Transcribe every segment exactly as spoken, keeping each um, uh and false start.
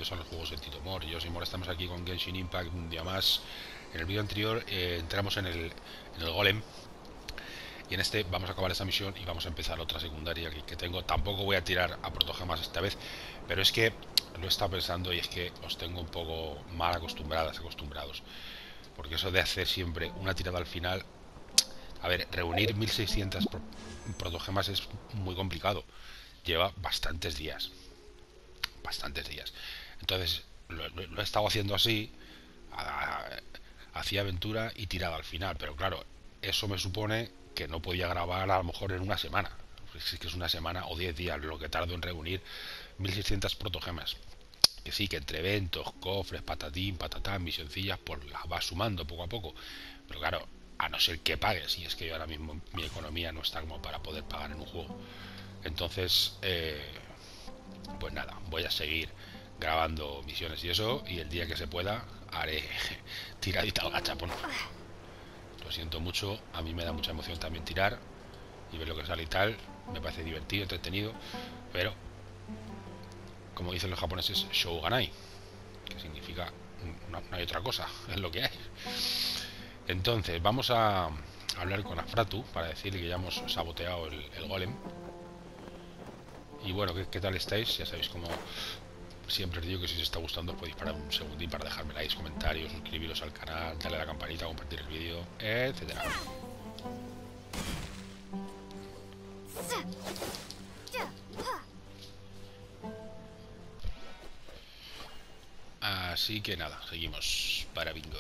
bienvenidos a los juegos de Tito Mor. Yo soy Mor, estamos aquí con Genshin Impact un día más. En el vídeo anterior eh, entramos en el, en el golem. Y en este vamos a acabar esta misión y vamos a empezar otra secundaria que, que tengo. Tampoco voy a tirar a protogemas esta vez, pero es que lo he estado pensando y es que os tengo un poco mal acostumbradas, acostumbrados. Porque eso de hacer siempre una tirada al final... A ver, reunir mil seiscientos pro protogemas es muy complicado. Lleva bastantes días. Bastantes días. Entonces, lo, lo, lo he estado haciendo así. Hacía aventura y tiraba al final. Pero claro, eso me supone que no podía grabar a lo mejor en una semana. Es que es una semana o diez días lo que tardo en reunir mil seiscientas protogemas. Que sí, que entre eventos, cofres, patatín, patatán, misioncillas, pues las vas sumando poco a poco. Pero claro, a no ser que pagues, y es que yo ahora mismo mi economía no está como para poder pagar en un juego. Entonces, eh, pues nada, voy a seguir grabando misiones y eso, y el día que se pueda haré tiradita al gachapón. Lo siento mucho, a mí me da mucha emoción también tirar y ver lo que sale y tal. Me parece divertido, entretenido, pero como dicen los japoneses, shouganai, que significa no, no hay otra cosa, es lo que hay. Entonces vamos a hablar con Afratu para decirle que ya hemos saboteado el, el golem. Y bueno, ¿qué, ¿qué tal estáis? Ya sabéis, como siempre os digo, que si os está gustando os podéis parar un segundín para dejarme likes, comentarios, suscribiros al canal, darle a la campanita, compartir el vídeo, etcétera. Así que nada, seguimos para bingo.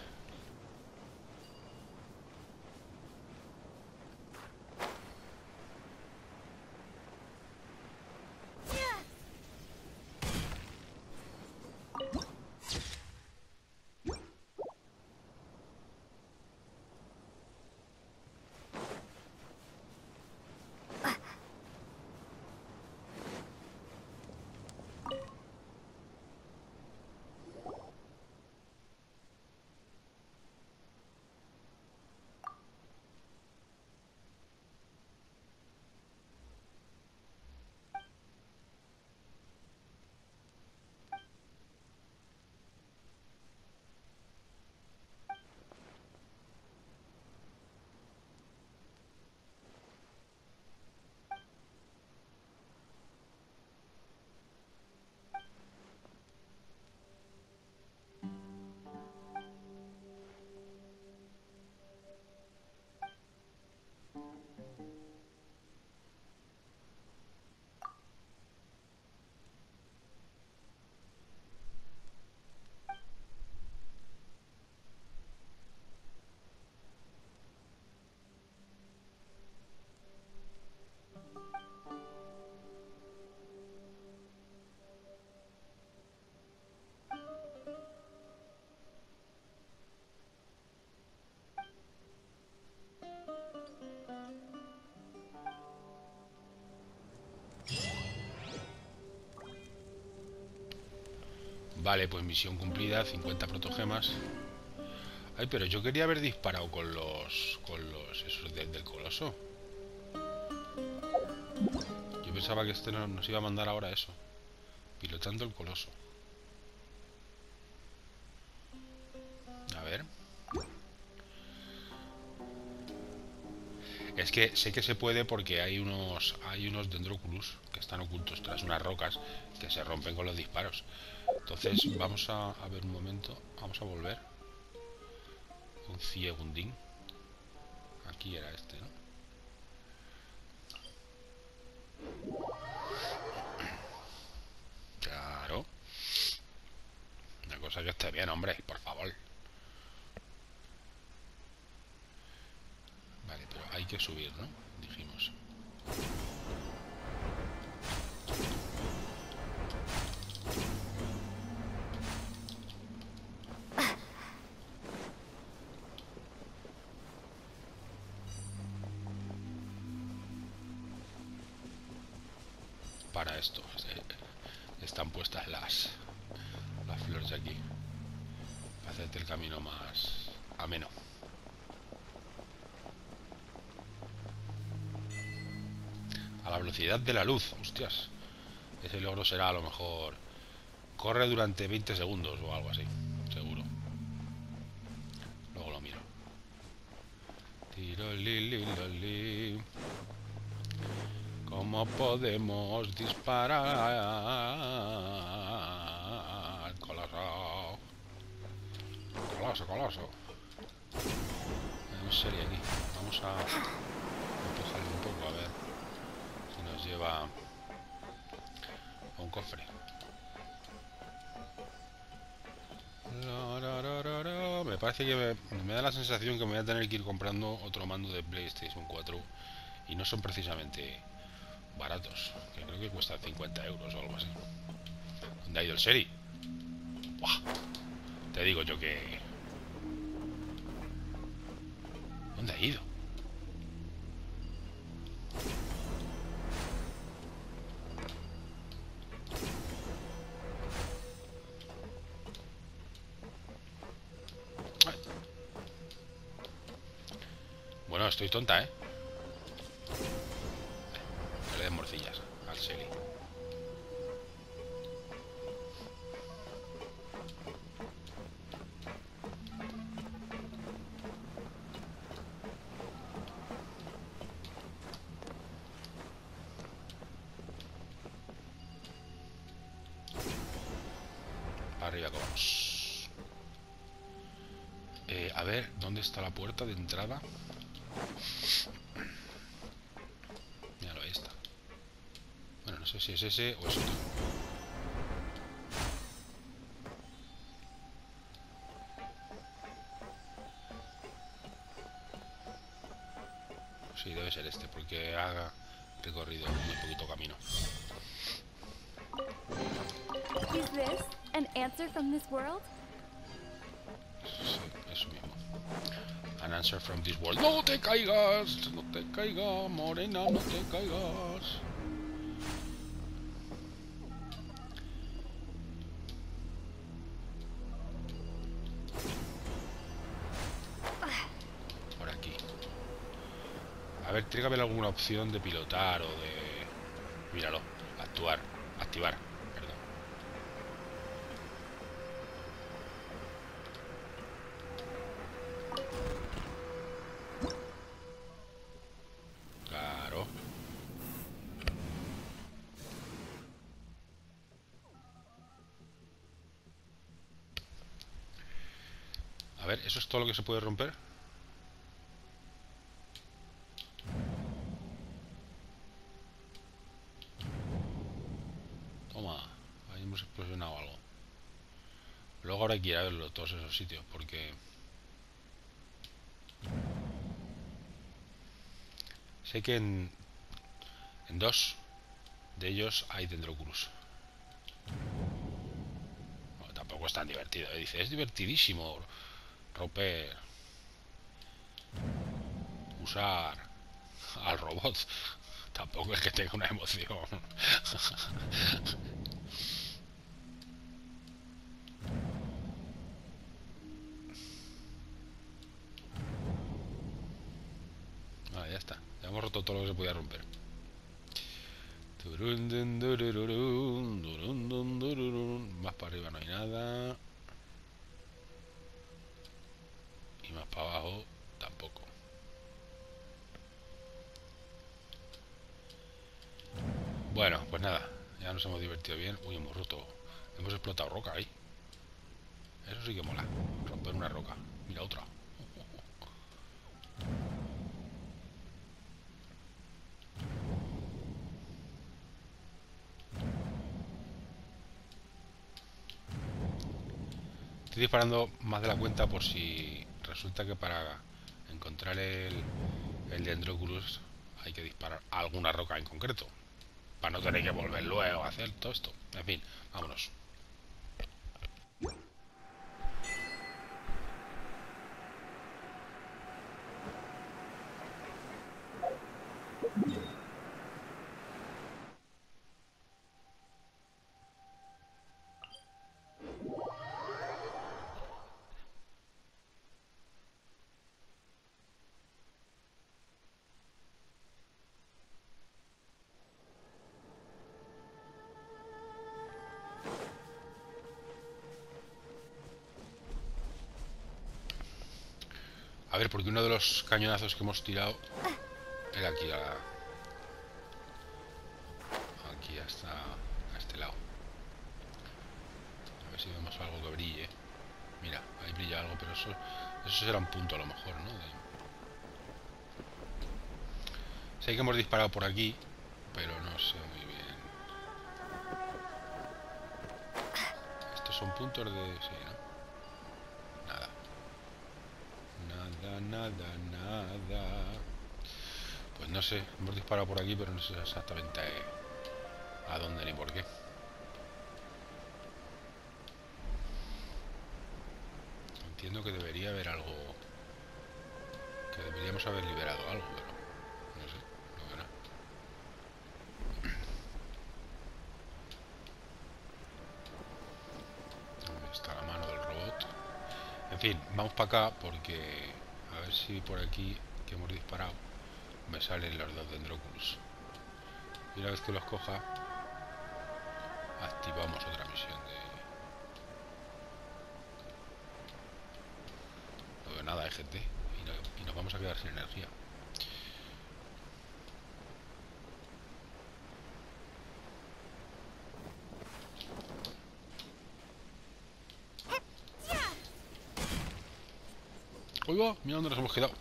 Vale, pues misión cumplida, cincuenta protogemas. Ay, pero yo quería haber disparado con los... Con los... esos de, del coloso. Yo pensaba que este no, nos iba a mandar ahora eso. Pilotando el coloso. A ver. Es que sé que se puede porque hay unos... Hay unos Dendroculus que están ocultos tras unas rocas que se rompen con los disparos. Entonces vamos a, a ver un momento. Vamos a volver. Un ciegundín. Aquí era este, ¿no? Claro. Una cosa que esté bien, hombre, por favor. Vale, pero hay que subir, ¿no? Dijimos. Para esto están puestas las las flores de aquí para hacerte el camino más ameno. A la velocidad de la luz, hostias. Ese logro será a lo mejor corre durante veinte segundos o algo así, seguro. Luego lo miro. Tiro li, li, li, li. ¿Cómo podemos disparar? Coloso. Coloso, coloso. Tenemos serie aquí. Vamos a empujarle un poco a ver si nos lleva a un cofre. Me parece que me, me da la sensación que me voy a tener que ir comprando otro mando de PlayStation cuatro y no son precisamente baratos, que creo que cuestan cincuenta euros o algo así. ¿Dónde ha ido el Seri? ¡Buah! Te digo yo que... ¿Dónde ha ido? Ay. Bueno, estoy tonta, ¿eh? Que le den morcillas al Seri. Arriba que vamos. Eh, a ver, ¿dónde está la puerta de entrada? Míralo, ahí está. Bueno, no sé si es ese o es otro. Sí, debe ser este, porque ha recorrido muy poquito camino. Is this an answer from this world? Sí, eso mismo. An answer from this world. ¡No te caigas! ¡No te caigas, morena! ¡No te caigas! Por aquí. A ver, tiene que haber alguna opción de pilotar o de... Míralo. Actuar. Activar. Perdón. Claro. A ver, ¿eso es todo lo que se puede romper? Toma. Ahí hemos explosionado algo. Luego ahora hay que ir a verlo, todos esos sitios, porque... Sé que en... En dos de ellos hay Dendroculus. No, tampoco es tan divertido, ¿eh? Dice, es divertidísimo romper... Usar al robot. Tampoco es que tenga una emoción. Vale, ya está. Ya hemos roto todo lo que se podía romper. Más para arriba no hay nada. Y más para abajo tampoco. Bueno, pues nada. Ya nos hemos divertido bien. Uy, hemos roto. Hemos explotado roca ahí. Eso sí que mola. Romper una roca. Mira otra. Estoy disparando más de la cuenta por si resulta que para encontrar el, el Dendroculus hay que disparar a alguna roca en concreto. Para no tener que volver luego a hacer todo esto. En fin, vámonos. A ver, porque uno de los cañonazos que hemos tirado era aquí a... Aquí hasta... a este lado. A ver si vemos algo que brille. Mira, ahí brilla algo, pero eso... Eso será un punto a lo mejor, ¿no? De... Sé que hemos disparado por aquí, pero no sé muy bien. Estos son puntos de... Sí, ¿no? Nada. Nada, nada, nada. Pues no sé, hemos disparado por aquí, pero no sé exactamente a dónde ni por qué. Entiendo que debería haber algo... Que deberíamos haber liberado algo, pero... No sé, no veo nada. ¿Dónde está la mano del robot? En fin, vamos para acá porque... A ver si por aquí que hemos disparado me salen los dos Dendroculus. Y una vez que los coja, activamos otra misión de... No veo nada, eh, gente. Y, no, y nos vamos a quedar sin energía. Oiga, mira dónde nos hemos quedado.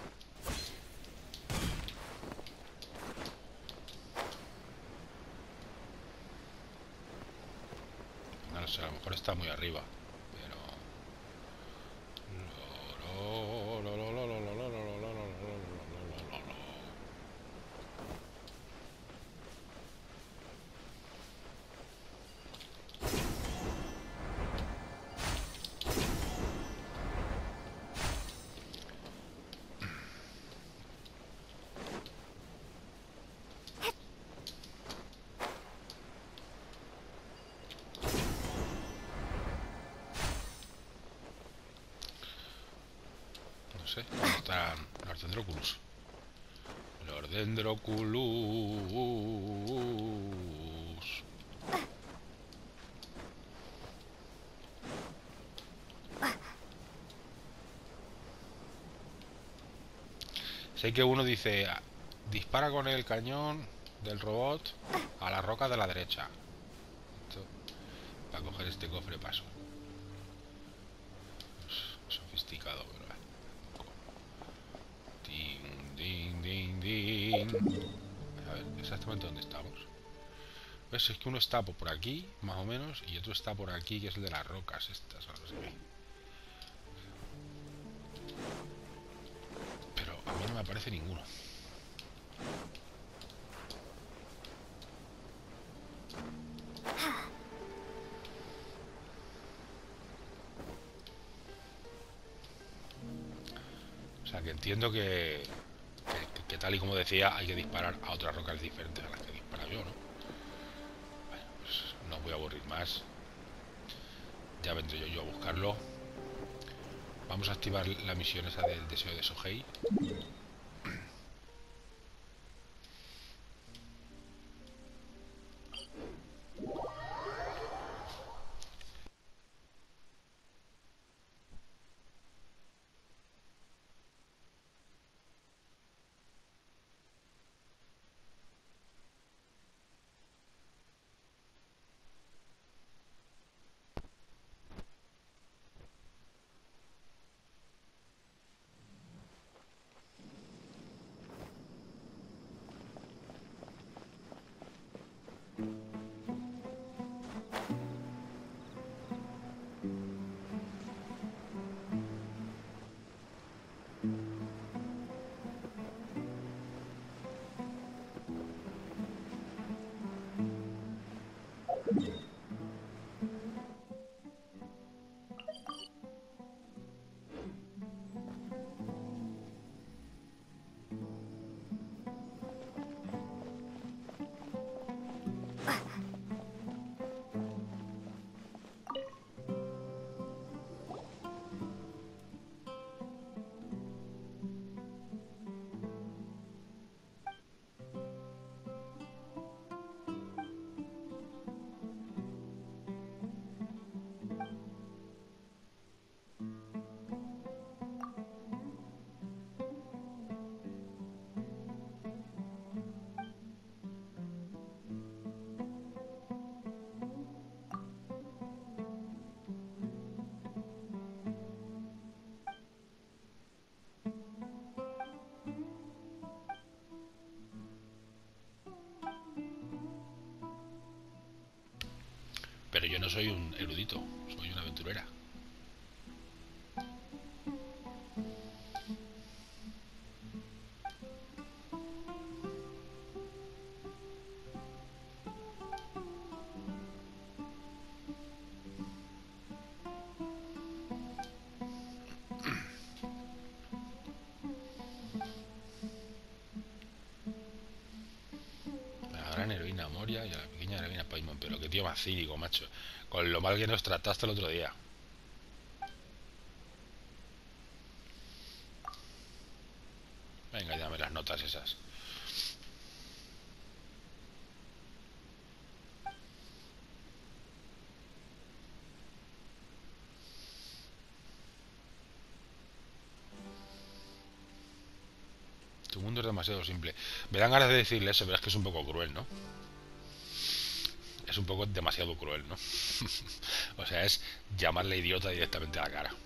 No sé, a lo mejor está muy arriba. Pero... No sé, ¿dónde están los Dendroculus? Los Dendroculus. Sé que uno dice, dispara con el cañón del robot a la roca de la derecha. Esto, para coger este cofre paso. Es sofisticado, ¿verdad? Ding, ding, ding, ding. A ver, exactamente dónde estamos. ¿Ves? Es que uno está por aquí, más o menos, y otro está por aquí, que es el de las rocas estas, o no sé qué. Pero a mí no me aparece ninguno. O sea que entiendo que, que, que tal y como decía, hay que disparar a otras rocas diferentes a las que he disparado yo, ¿no? Bueno, pues no os voy a aburrir más. Ya vendré yo, yo a buscarlo. Vamos a activar la misión esa del deseo de Sohei. no soy un erudito, soy una aventurera. La gran heroína Moria y a la pequeña heroína Paimon. Pero qué tío más cínico, macho. Con lo mal que nos trataste el otro día. Venga, dame las notas esas. Tu mundo es demasiado simple. Me dan ganas de decirle eso, pero es que es un poco cruel, ¿no? Es un poco demasiado cruel, ¿no? O sea, es llamarle idiota directamente a la cara.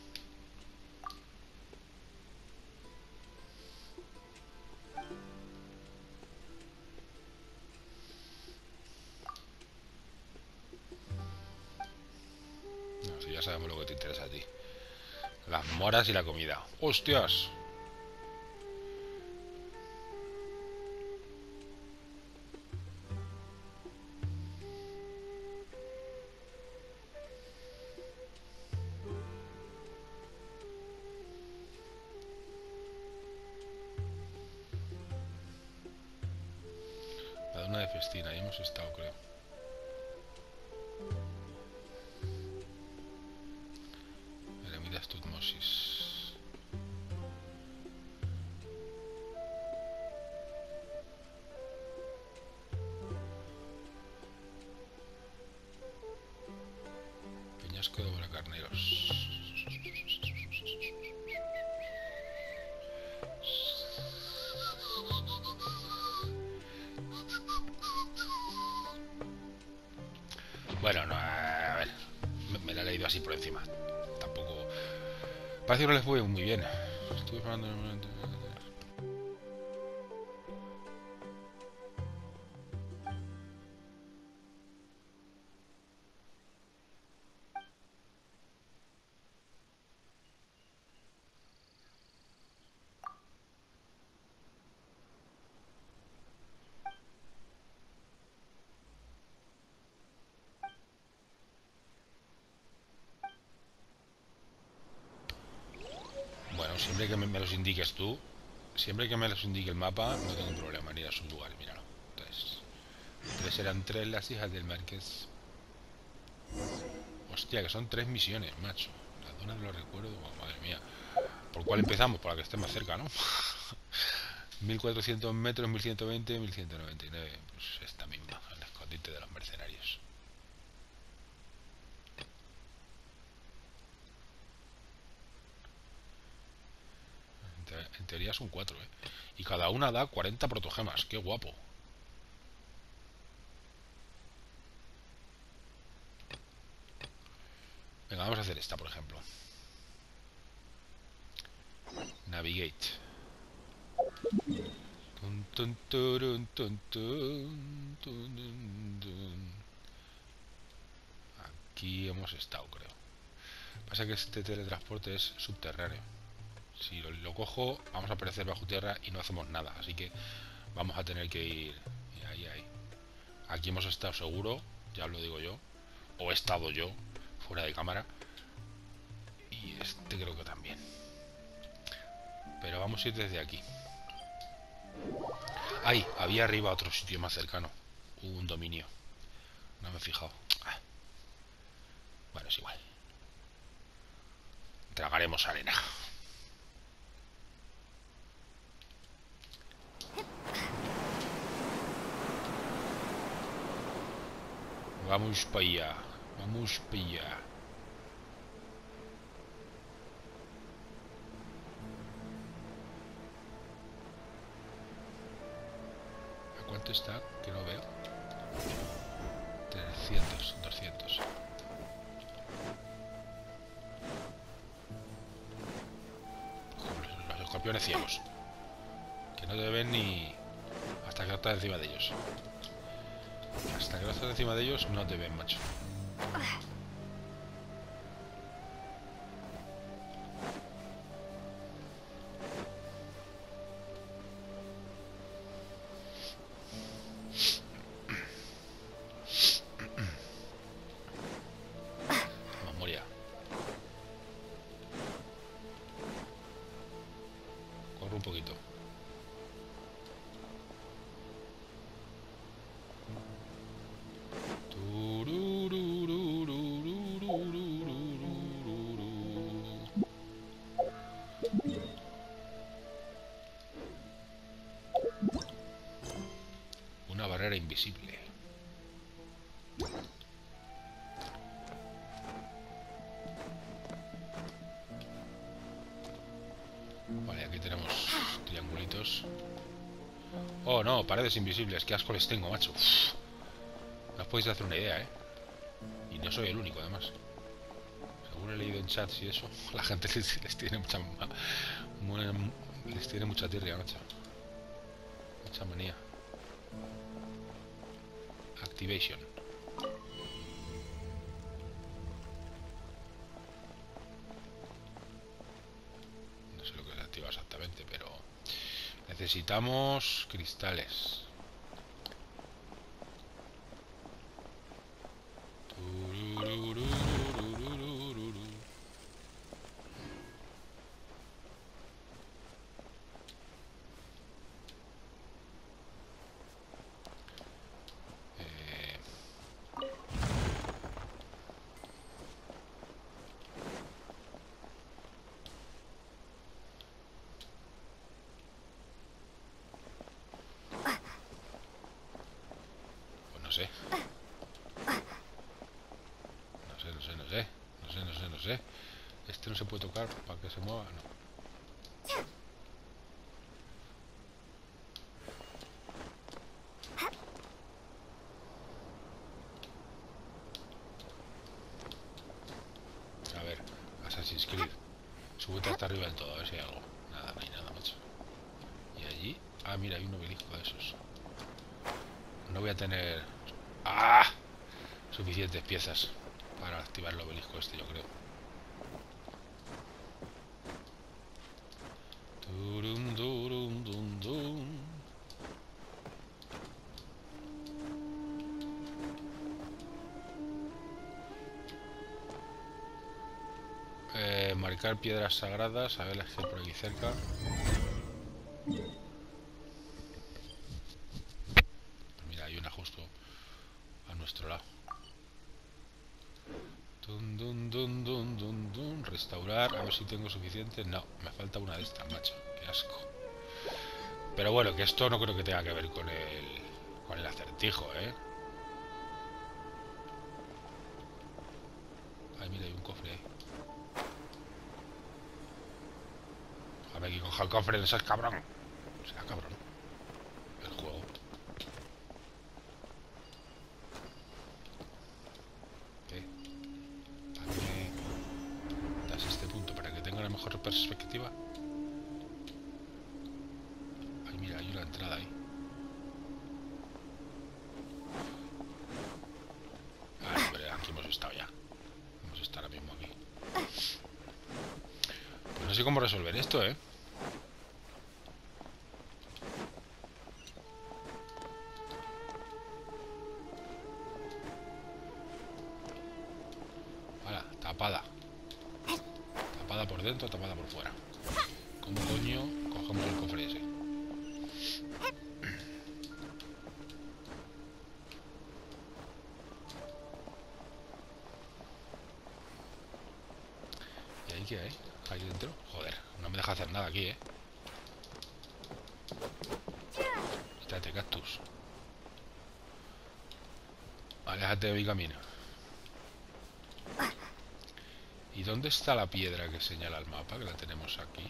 No, si ya sabemos lo que te interesa a ti. Las moras y la comida. ¡Hostias! La duna de Festina, ahí hemos estado, creo. Eremitas Tutmosis. Peñasco de Boracarneros. Bueno, no, a ver, me, me la he leído así por encima. Tampoco... Parece que no les fue muy bien. Estuve hablando en un momento... Bueno, siempre que me, me los indiques tú, siempre que me los indique el mapa, no tengo problema en ir a sus lugares, míralo. Entonces, tres eran tres las hijas del marqués. Hostia, que son tres misiones, macho. La zona no lo recuerdo, oh, madre mía. ¿Por cuál empezamos? Por la que esté más cerca, ¿no? mil cuatrocientos metros, mil ciento veinte, mil ciento noventa y nueve. Pues esta misma, el escondite de los mercenarios. En, te en teoría son cuatro, ¿eh? Y cada una da cuarenta protogemas. ¡Qué guapo! Venga, vamos a hacer esta, por ejemplo. Navigate. Tun, tun, turun, tun, tun, tun, tun, tun. Aquí hemos estado, creo. Pasa que este teletransporte es subterráneo. Si lo, lo cojo, vamos a aparecer bajo tierra y no hacemos nada. Así que vamos a tener que ir... Ahí, ahí. Aquí hemos estado seguro, ya lo digo yo. O he estado yo, fuera de cámara. Y este creo que también. Pero vamos a ir desde aquí. ¡Ay! Había arriba otro sitio más cercano. Hubo un dominio. No me he fijado. Ah. Bueno, es igual. Tragaremos arena. Vamos para allá. Vamos para allá. ¿A cuánto está? Que no veo. trescientos, doscientos. Joder, los escorpiones ciegos. Que no te ven ni... Hasta que no estás encima de ellos. Hasta que no estás encima de ellos no te ven, macho. barrera invisible. Vale, aquí tenemos triangulitos. Oh, no, paredes invisibles. Qué asco les tengo, macho. Uf. No os podéis hacer una idea, ¿eh? Y no soy el único, además. Según he leído en chats y eso, la gente les, les tiene mucha... Les tiene mucha tirria, macho. Mucha manía. Activation. No sé lo que se activa exactamente, pero... Necesitamos cristales. No sé. No sé, no sé, no sé. No sé, no sé, no sé. Este no se puede tocar para que se mueva, no. A ver, Assassin's Creed. Súbete hasta arriba del todo, a ver si hay algo. Nada, no hay nada, macho. Y allí... Ah, mira, hay un obelisco de esos. No voy a tener... ¡Ah! Suficientes piezas para activar el obelisco este, yo creo. Turum, durum, dum, dum. Eh, marcar piedras sagradas. A ver las que hay por aquí cerca. Mira, hay una justo a nuestro lado. Dun, dun, dun, dun, dun, dun. Restaurar, a ver si tengo suficiente. No, me falta una de estas, macho. Qué asco. Pero bueno, que esto no creo que tenga que ver con el con el acertijo, ¿eh? Ay, mira, hay un cofre ahí. Déjame que coja el cofre, no seas cabrón. O sea, cabrón. El juego. ¿Qué? ¿Para qué das este punto? ¿Para que tenga una mejor perspectiva? Ay, mira, hay una entrada ahí. Ah, no, pero aquí hemos estado ya. Vamos a estar ahora mismo aquí. Pues no sé cómo resolver esto, ¿eh? Ahora, tapada. Tapada por dentro, tapada por fuera. ¿Cómo coño cogemos el cofre ese? ¿Y ahí qué hay? ¿Ahí dentro? Joder, no me deja hacer nada aquí, ¿eh? Quítate, cactus. Aléjate de mi camino. ¿Y dónde está la piedra que señala el mapa? Que la tenemos aquí.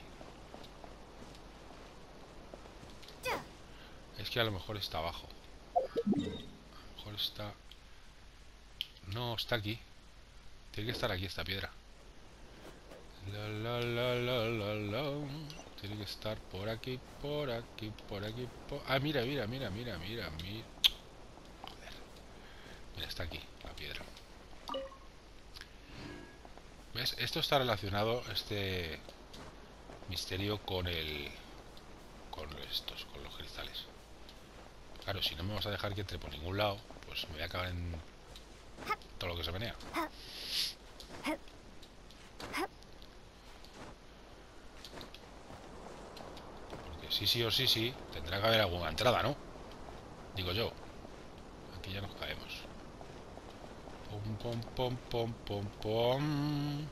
Es que a lo mejor está abajo. A lo mejor está... No, está aquí. Tiene que estar aquí esta piedra. La, la, la, la, la, la. Tiene que estar por aquí, por aquí, por aquí, por... Ah, mira, mira, mira, mira, mira, mira. Joder. Mira, está aquí, la piedra. ¿Ves? Esto está relacionado, este misterio, con el... Con estos, con los cristales. Claro, si no me vas a dejar que entre por ningún lado, pues me voy a acabar en todo lo que se menea. Porque sí, sí o sí, sí, tendrá que haber alguna entrada, ¿no? Digo yo. Aquí ya nos caemos. Pom, pom, pom, pom, pom, pom.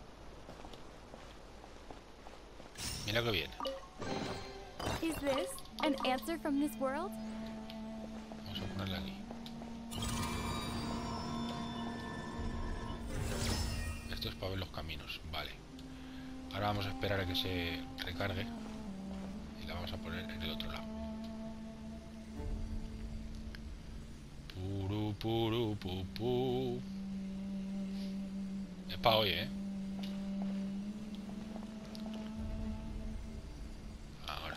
Mira que bien. Is this an answer from this world? Vamos a ponerla aquí. Esto es para ver los caminos, vale. Ahora vamos a esperar a que se recargue y la vamos a poner en el otro lado. Puru, puru, pu, pu. Es para hoy, ¿eh? Ahora.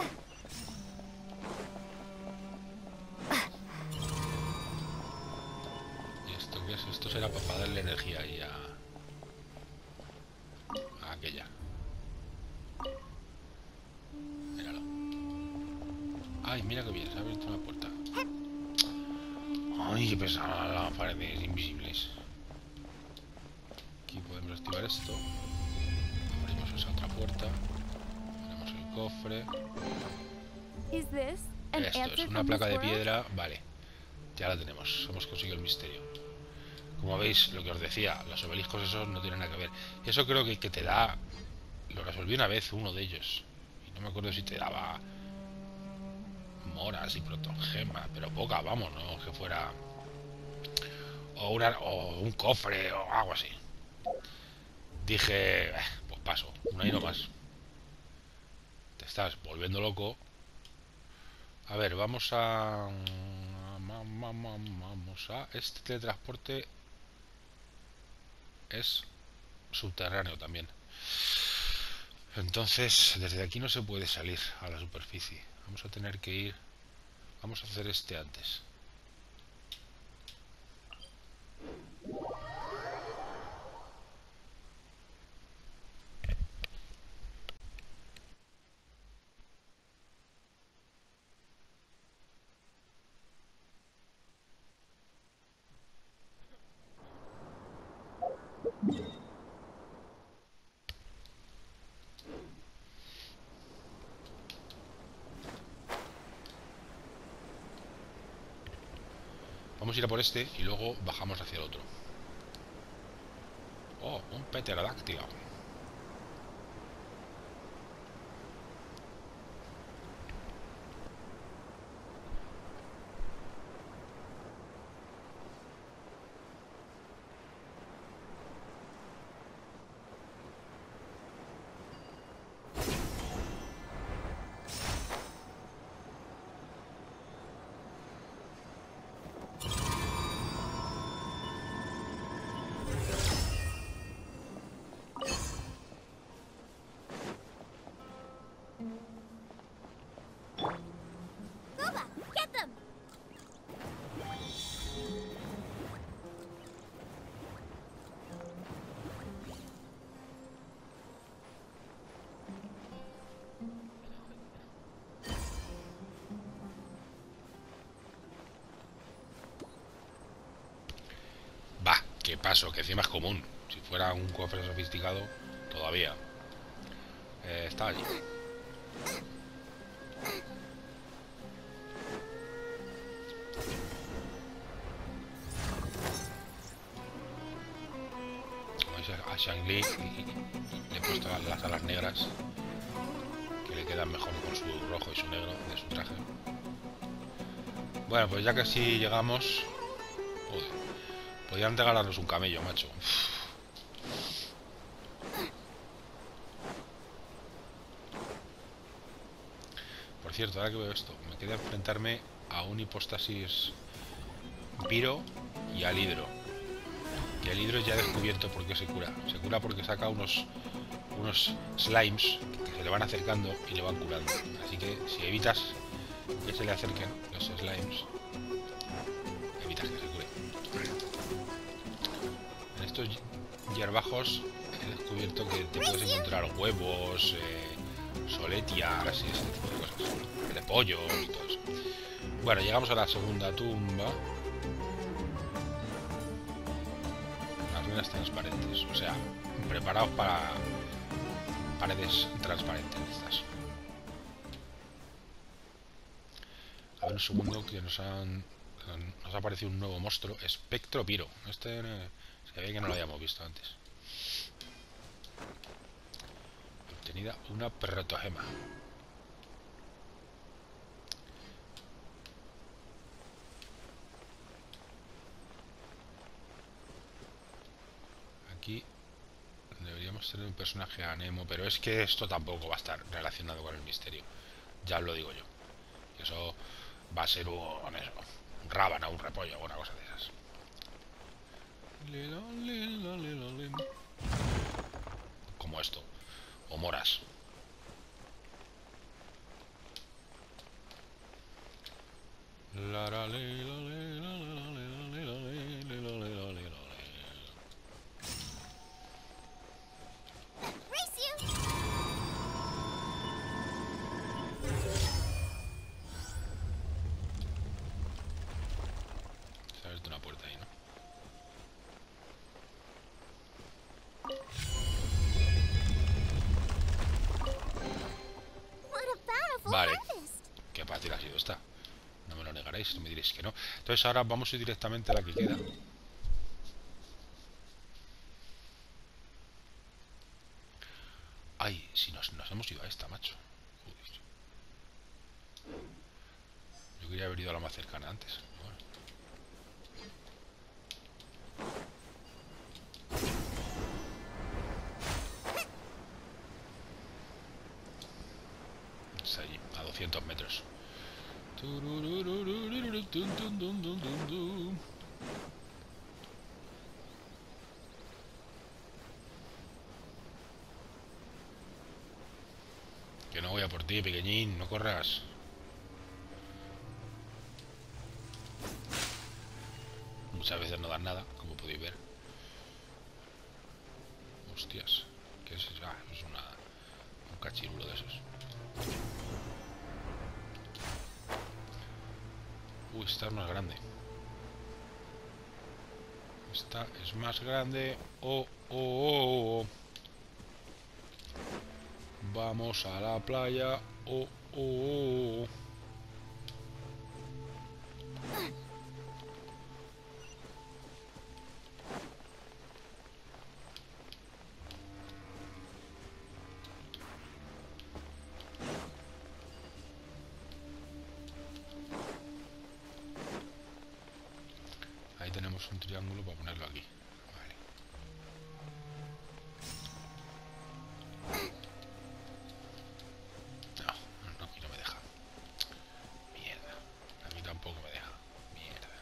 ¿Y esto qué es? Esto será para darle energía ahí a... a aquella. Míralo. Ay, mira que bien, se ha abierto una puerta. Ay, qué pesada las paredes invisibles. Aquí podemos activar esto. Abrimos esa otra puerta. Tenemos el cofre. Is this an Esto answer es una from placa this de world? piedra. Vale, ya la tenemos. Hemos conseguido el misterio. Como veis, lo que os decía, los obeliscos esos no tienen nada que ver. Eso creo que, que te da... Lo resolví una vez, uno de ellos. Y no me acuerdo si te daba... moras y protogemas, pero poca, vamos, no que fuera... O, una, o un cofre o algo así. Dije, eh, pues paso, una y no más. Te estás volviendo loco. A ver, vamos a... Vamos a... Este teletransporte es subterráneo también. Entonces, desde aquí no se puede salir a la superficie. Vamos a tener que ir... Vamos a hacer este antes. Vamos a ir a por este y luego bajamos hacia el otro. Oh, un pterodáctilo. Booba, get them! Va, qué paso, que encima es común. Si fuera un cofre sofisticado, todavía. Eh, está allí. Como veis, a Shang-Li le he puesto las, las alas negras, que le quedan mejor con su rojo y su negro de su traje. Bueno, pues ya que sí llegamos... Joder, podrían regalarnos un camello, macho. Por cierto, ahora que veo esto, me queda enfrentarme a un hipostasis Piro y al hidro. Y el hidro ya he descubierto por qué se cura. Se cura porque saca unos unos slimes que se le van acercando y le van curando. Así que si evitas que se le acerquen los slimes, evitas que se cure. En estos hierbajos he descubierto que te puedes encontrar huevos, eh, soletias y ese tipo de cosas. De pollo y todo eso. Bueno, llegamos a la segunda tumba. Las ruinas transparentes, o sea, preparados para paredes transparentes estas. A ver un segundo, que nos han nos ha aparecido un nuevo monstruo, Espectro Piro. Este eh, se ve que no lo habíamos visto antes. Obtenida una protogema. aquí deberíamos tener un personaje a Nemo, pero es que esto tampoco va a estar relacionado con el misterio. Ya os lo digo yo. Eso va a ser un, un rábano, un repollo, una cosa de esas. Como esto. O moras. Sabes de una puerta ahí, ¿no? Vale. Qué fácil ha sido esta. No me lo negaréis, no me diréis que no. Entonces ahora vamos a ir directamente a la que queda. Ay, si nos, nos hemos ido a esta, macho. Joder. Yo quería haber ido a la más cercana antes. Bueno. Es allí, a doscientos metros. Que no voy a por ti, pequeñín, no corras. Muchas veces no dan nada, como podéis ver. Hostias, ¿qué es eso? Ah, es una, un cachirulo de esos. Uy, esta es más grande. Esta es más grande. Oh, oh, oh, oh. Vamos a la playa. Oh, oh, oh, oh. Ahí tenemos un triángulo para ponerlo aquí. Vale. No, no, aquí no me deja. Mierda. A mí tampoco me deja. Mierda.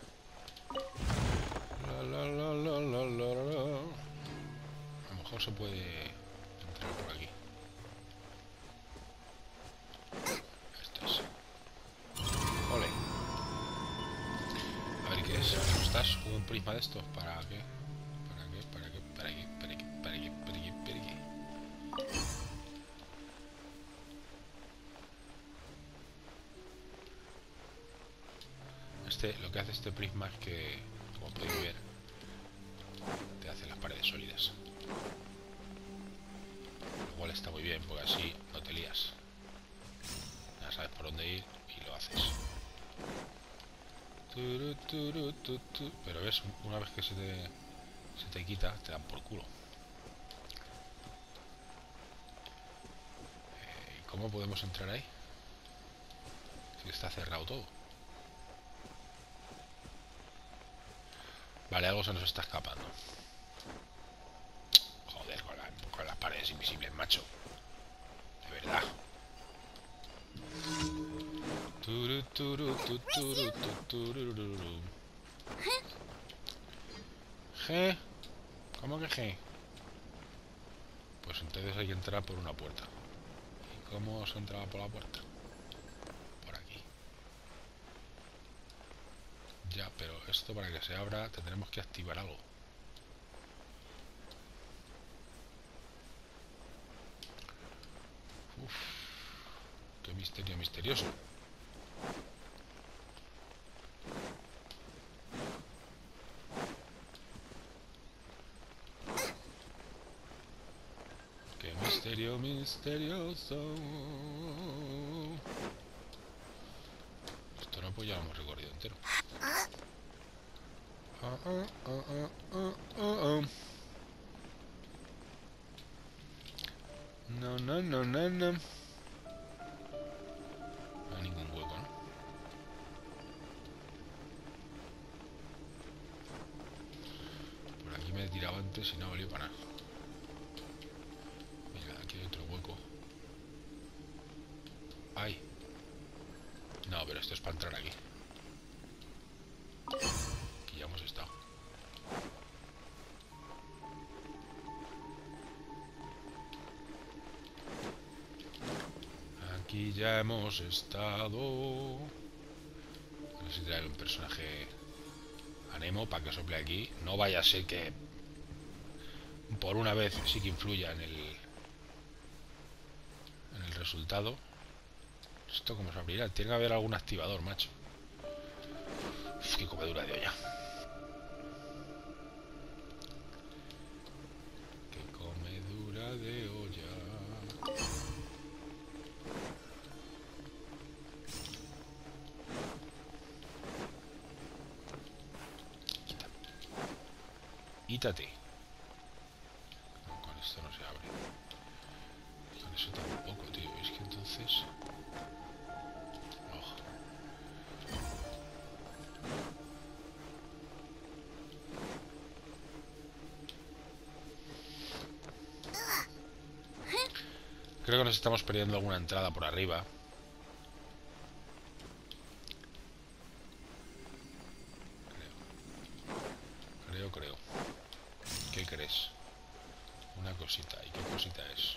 La, la, la, la, la, la, la. A lo mejor se puede entrar por aquí. Esto es. Ole. A ver qué es. ¿Estás un prisma de estos? ¿Para qué? ¿Para qué? ¿Para qué? ¿Para qué? ¿Para qué? ¿Para qué? ¿Para qué? ¿Para qué? Este, lo que hace este prisma es que, como podéis ver, te hace las paredes sólidas. Lo cual está muy bien, porque así no te lías. Ya sabes por dónde ir y lo haces. Pero ves, una vez que se te, se te quita, te dan por culo. Eh, ¿Cómo podemos entrar ahí? Si está cerrado todo. Vale, algo se nos está escapando. Joder, con, la, con las paredes invisibles, macho. De verdad. G. ¿Cómo que G? Pues entonces hay que entrar por una puerta. ¿Y cómo se entraba por la puerta? Por aquí. Ya, pero esto para que se abra tendremos que activar algo. Uf, qué misterio misterioso. Qué misterio misterioso. Esto no, pues ya lo hemos recorrido entero. Ah, ah, ah, ah, ah, ah, ah. No, no, no, no, no. No hay ningún hueco, ¿no? Por aquí me he tirado antes y no ha valido para nada. Mira, aquí hay otro hueco. ¡Ay! No, pero esto es para entrar aquí. Aquí ya hemos estado. Aquí ya hemos estado. No sé si traer un personaje a Nemo para que sople aquí. No vaya a ser que por una vez sí que influya en el en el resultado. ¿Esto cómo se abrirá? Tiene que haber algún activador, macho. Uf, qué comedura de olla. Qué comedura de olla. Quita. Quítate. No, con esto no se abre. Con eso tampoco, tío. Es que entonces... Oh. Creo que nos estamos perdiendo alguna entrada por arriba. Creo, creo, creo. ¿Qué crees? Una cosita. ¿Y qué cosita es?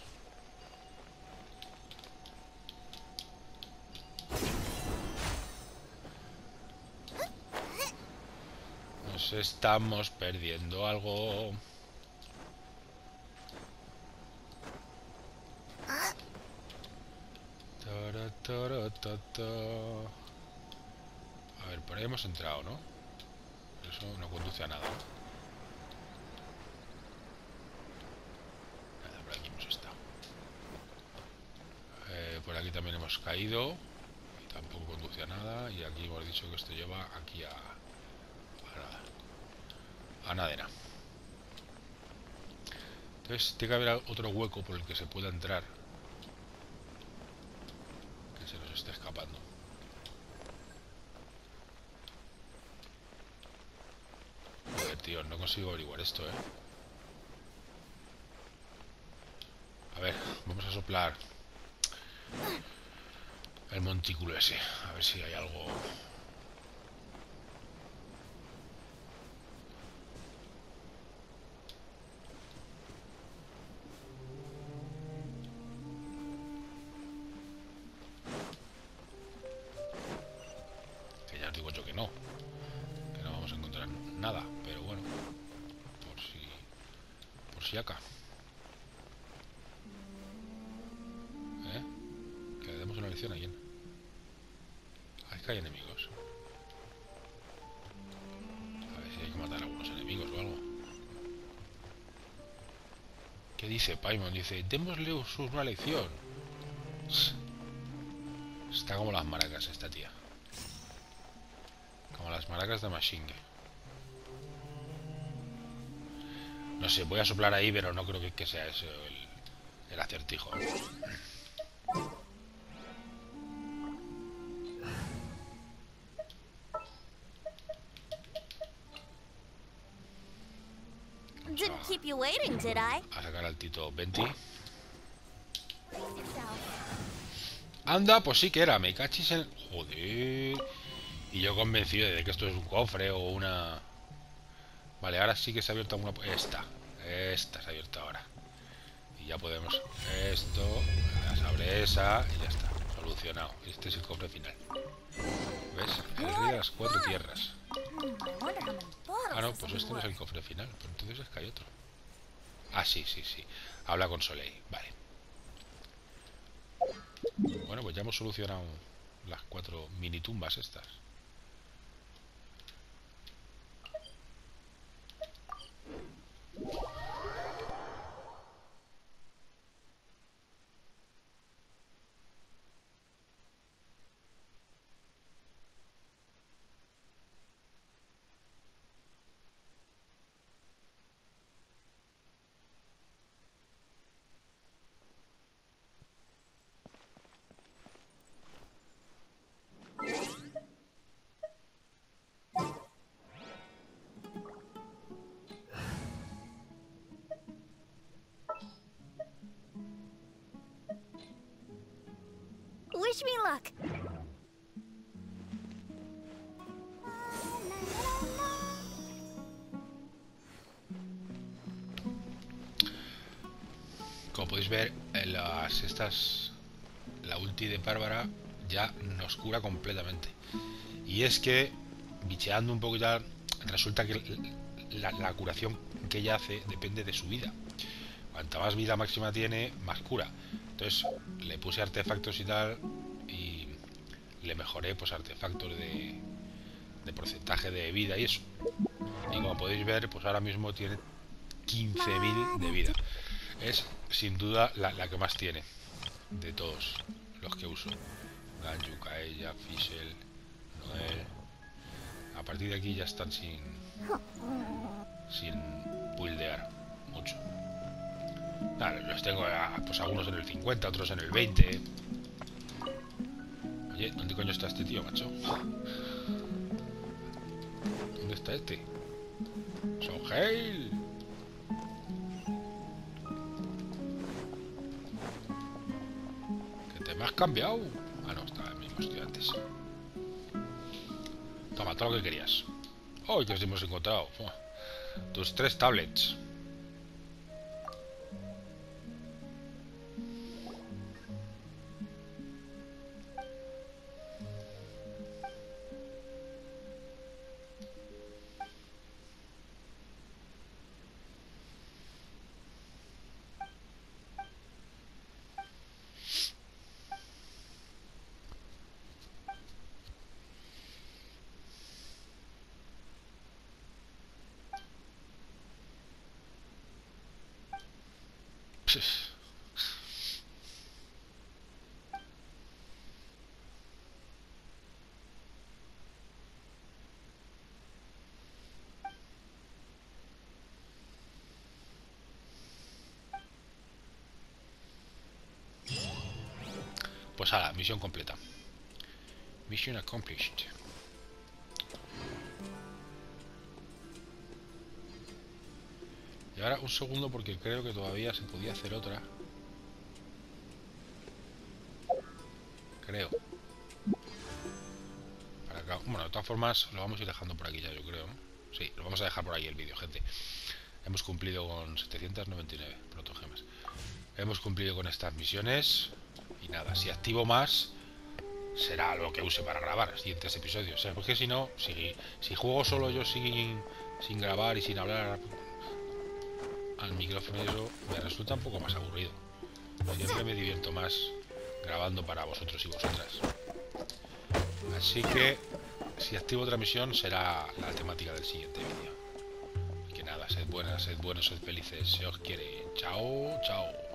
Nos estamos perdiendo algo. Tara, tara, ta, ta. A ver, por ahí hemos entrado, ¿no? Eso no conduce a nada, ¿no? Nada, por aquí hemos estado. Eh, por aquí también hemos caído. Y tampoco conduce a nada. Y aquí hemos dicho que esto lleva aquí a... a nada. A nada de nada. Entonces tiene que haber otro hueco por el que se pueda entrar. Que se nos está escapando. Joder, tío, no consigo averiguar esto, ¿eh? A ver, vamos a soplar el montículo ese. A ver si hay algo... Que ya os digo yo que no. Que no vamos a encontrar nada. Pero bueno, por si... Por si acá. ¿Eh? Que le demos una lección a alguien. Es que hay enemigos. A ver si hay que matar a algunos enemigos o algo. ¿Qué dice Paimon? Dice, démosle una lección. Está como las maracas esta tía. Como las maracas de Machingue. No sé, voy a soplar ahí, pero no creo que, que sea eso el, el acertijo. Didn't keep you waiting, did I? A sacar al Tito veinti. Anda, pues sí que era, me cachis en... Joder. Y yo convencido de que esto es un cofre o una... Vale, ahora sí que se ha abierto una... Esta. Esta se ha abierto ahora. Y ya podemos... Esto... Se abre esa y ya está. Solucionado. Este es el cofre final. ¿Ves? El rey de las cuatro tierras. Ah, no, pues este no es el cofre final. Pero entonces es que hay otro. Ah, sí, sí, sí. Habla con Soleil. Vale. Bueno, pues ya hemos solucionado las cuatro mini tumbas estas. Wish me luck. Como podéis ver, en las estas la ulti de Bárbara ya nos cura completamente. Y es que, bicheando un poco ya, resulta que la, la curación que ella hace depende de su vida. Cuanta más vida máxima tiene, más cura. Entonces le puse artefactos y tal, y le mejoré pues artefactos de, de porcentaje de vida y eso. Y como podéis ver, pues ahora mismo tiene quince mil de vida. Es sin duda la, la que más tiene de todos los que uso. Ganyu, Kaeya, Fischl, Noel. A partir de aquí ya están sin sin buildear mucho. Nada, los tengo a, pues algunos en el cincuenta, otros en el veinte. Oye, ¿dónde coño está este tío, macho? ¿Dónde está este? ¡Sonheil! ¿Que te me has cambiado? Ah, no, estaba el mismo estudio antes. Toma, todo lo que querías. ¡Oh, que os hemos encontrado! Oh, tus tres tablets. Pues ahora, misión completa. Mission accomplished. Y ahora un segundo porque creo que todavía se podía hacer otra. Creo. Para acá. Bueno, de todas formas lo vamos a ir dejando por aquí ya, yo creo, ¿no? Sí, lo vamos a dejar por ahí el vídeo, gente. Hemos cumplido con setecientas noventa y nueve protogemas. Hemos cumplido con estas misiones. Y nada, si activo más, será lo que use para grabar siguientes episodios. ¿eh? Porque si no, si, si juego solo yo sin, sin grabar y sin hablar al micrófono y eso, me resulta un poco más aburrido. Siempre me divierto más grabando para vosotros y vosotras. Así que si activo otra misión será la temática del siguiente vídeo. Y que nada, sed buenas, sed buenos, sed felices, se os quiere. Chao, chao.